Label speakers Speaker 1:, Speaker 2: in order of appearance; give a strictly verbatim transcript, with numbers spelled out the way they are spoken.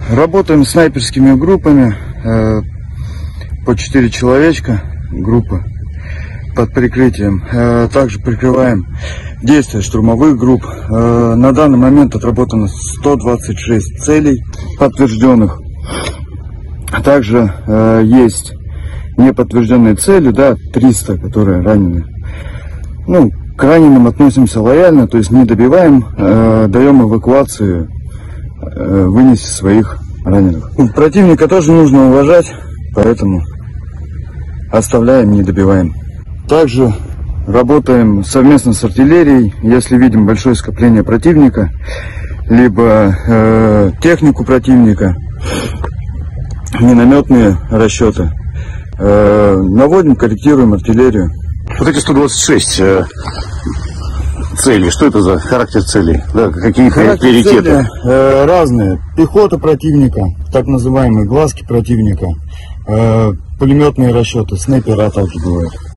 Speaker 1: Работаем с снайперскими группами, э, по четыре человечка группа под прикрытием. Э, также прикрываем действия штурмовых групп. Э, на данный момент отработано сто двадцать шесть целей подтвержденных. Также э, есть неподтвержденные цели, да, триста, которые ранены. Ну, к раненым относимся лояльно, то есть не добиваем, э, даем эвакуацию, э, вынести своих раненых. Противника тоже нужно уважать, поэтому оставляем, не добиваем. Также работаем совместно с артиллерией, если видим большое скопление противника, либо э, технику противника, минометные расчеты. Э, наводим, корректируем артиллерию.
Speaker 2: Вот эти сто двадцать шесть э, целей, что это за характер целей? Да, какие
Speaker 1: Характер
Speaker 2: приоритеты?
Speaker 1: Цели, э, разные. Пехота противника, так называемые глазки противника, э, пулеметные расчеты, снайпера также бывают.